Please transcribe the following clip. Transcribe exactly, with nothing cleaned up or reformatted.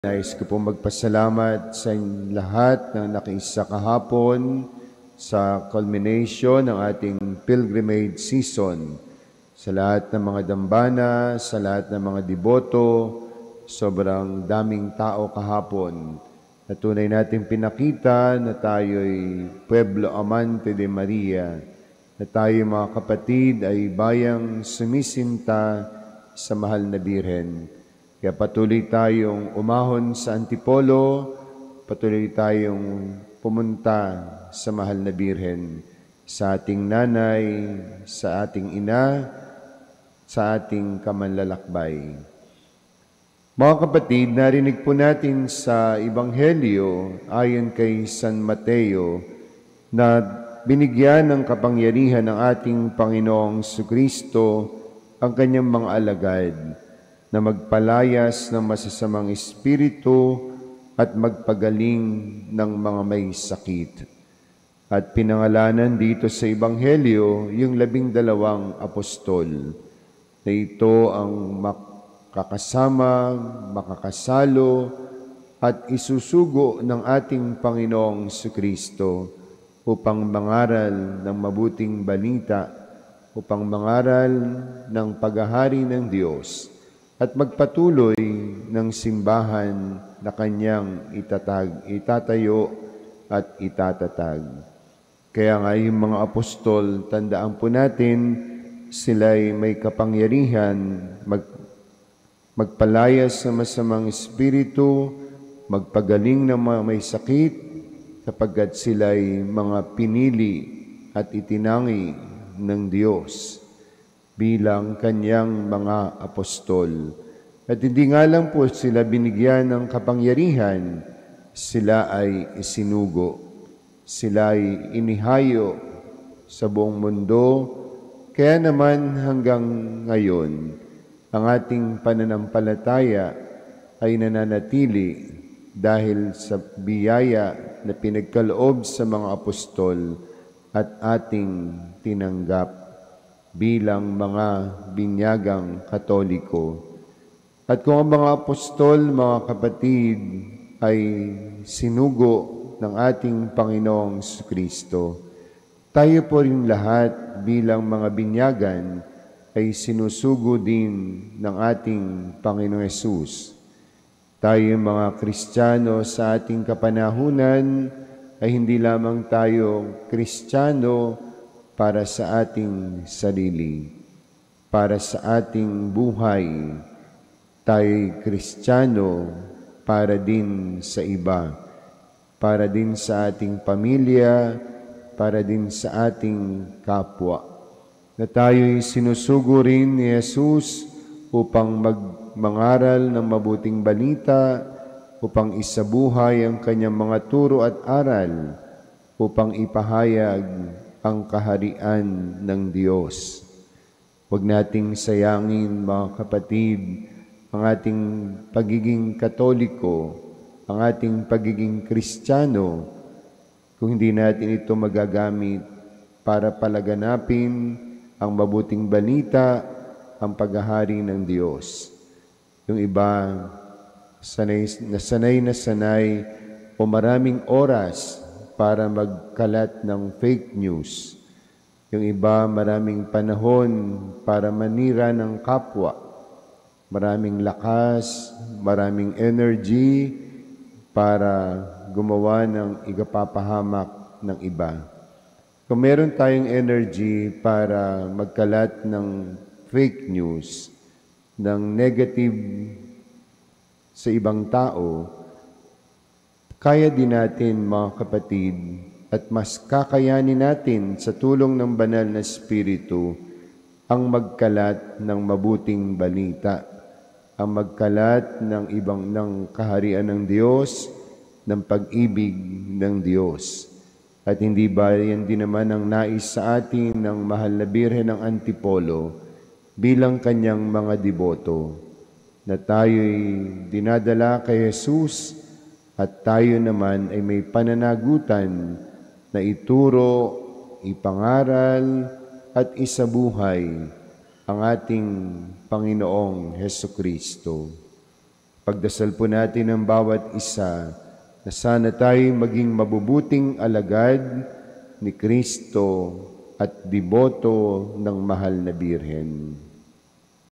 Nais ko po magpasalamat sa inyong lahat na nakiisa kahapon sa culmination ng ating pilgrimage season. Sa lahat ng mga dambana, sa lahat ng mga deboto, sobrang daming tao kahapon. Na tunay natin pinakita na tayo'y Pueblo Amante de Maria, na tayo mga kapatid ay bayang sumisinta sa mahal na Birhen. Kaya patuloy tayong umahon sa Antipolo, patuloy tayong pumunta sa mahal na Birhen, sa ating nanay, sa ating ina, sa ating kamanlalakbay. Mga kapatid, narinig po natin sa Ebanghelyo ayon kay San Mateo na binigyan ng kapangyarihan ng ating Panginoong Jesucristo ang kanyang mga alagad na magpalayas ng masasamang espiritu at magpagaling ng mga may sakit. At pinangalanan dito sa Ebanghelyo yung labing dalawang apostol na ito ang makakasama, makakasalo at isusugo ng ating Panginoong Jesucristo upang mangaral ng mabuting balita, upang mangaral ng paghahari ng Diyos at magpatuloy ng simbahan na kanyang itatag, itatayo at itatatag. Kaya nga yung mga apostol, tandaan po natin, sila'y may kapangyarihan mag, magpalayas sa masamang espiritu, magpagaling ng mga may sakit, sapagkat sila'y mga pinili at itinangi ng Diyos bilang kanyang mga apostol. At hindi nga lang po sila binigyan ng kapangyarihan, sila ay isinugo. Sila ay inihayo sa buong mundo. Kaya naman hanggang ngayon, ang ating pananampalataya ay nananatili dahil sa biyaya na pinagkaloob sa mga apostol at ating tinanggap bilang mga binyagang Katoliko. At kung ang mga apostol, mga kapatid, ay sinugo ng ating Panginoong Jesucristo, tayo po rin lahat bilang mga binyagan ay sinusugo din ng ating Panginoong Hesus. Tayo mga Kristiyano sa ating kapanahunan ay hindi lamang tayo Kristiyano para sa ating sarili, para sa ating buhay. Tayo'y Kristiyano para din sa iba, para din sa ating pamilya, para din sa ating kapwa. Na tayo'y sinusugo rin ni Jesus upang magmangaral ng mabuting balita, upang isabuhay ang kanyang mga turo at aral, upang ipahayag ang kaharian ng Diyos. Huwag nating sayangin, mga kapatid, ang ating pagiging Katoliko, ang ating pagiging Kristiyano, kung hindi natin ito magagamit para palaganapin ang mabuting balita, ang paghahari ng Diyos. Yung iba, sanay na sanay na sanay o maraming oras para magkalat ng fake news. Yung iba, maraming panahon para manira ng kapwa. Maraming lakas, maraming energy para gumawa ng igapapahamak ng iba. Kung meron tayong energy para magkalat ng fake news, ng negative sa ibang tao, kaya din natin, mga kapatid, at mas kakayanin natin sa tulong ng banal na Espiritu ang magkalat ng mabuting balita, ang magkalat ng ibang ng kaharian ng Diyos, ng pag-ibig ng Diyos. At hindi ba yan din naman ang nais sa atin ng mahal na Birhen ng Antipolo bilang kanyang mga deboto, na tayo'y dinadala kay Jesus at tayo naman ay may pananagutan na ituro, ipangaral at isabuhay ang ating Panginoong Hesukristo. Ipagdasal po natin ang bawat isa na sana tayo maging mabubuting alagad ni Kristo at deboto ng mahal na Birhen.